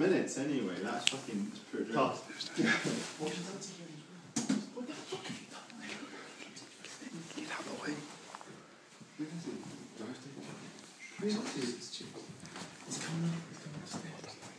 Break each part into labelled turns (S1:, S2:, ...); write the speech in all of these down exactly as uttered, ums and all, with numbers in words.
S1: minutes anyway. That's fucking pure drug.
S2: Get out of the way. It's coming up. It's coming upstairs.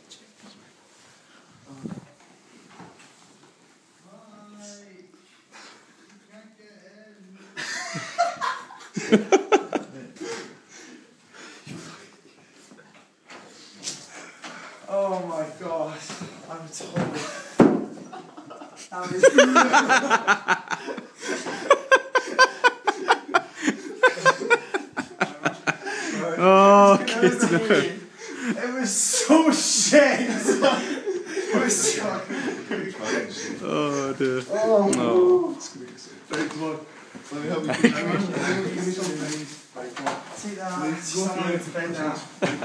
S2: Oh my god, I'm told. That was
S3: Oh, kids.
S2: It was so shit. It was so
S3: Oh dear.
S2: Oh no.
S1: Right, come on. Let me help you.
S2: Take that. Stand to bed now.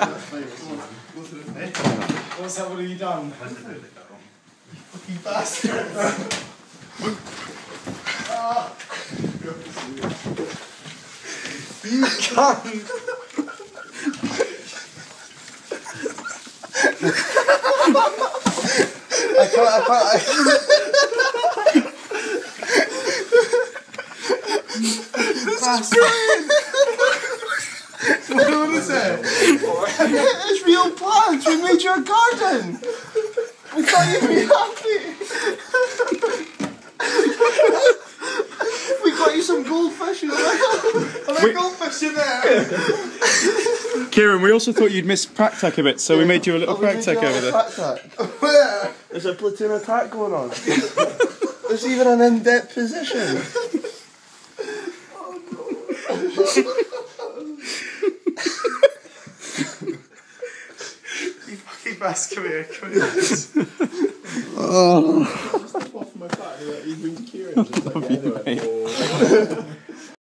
S2: What's that? What have you done? Fucking bastard. Oh. You cunt. I can't, I can't, I What is it? It's real plants, we made you a garden! We thought you'd be happy! We got you some goldfish in there! Are there goldfish in there?
S3: Kieran, we also thought you'd miss Praktak a bit, so we made you a little
S2: oh,
S3: Praktak over there.
S2: Where? There's a platoon attack going on. There's even an in-depth position. Oh no. You fucking bastard, come here, come here.
S1: Oh. Just off my back, he's been Kieran. Just like, yeah,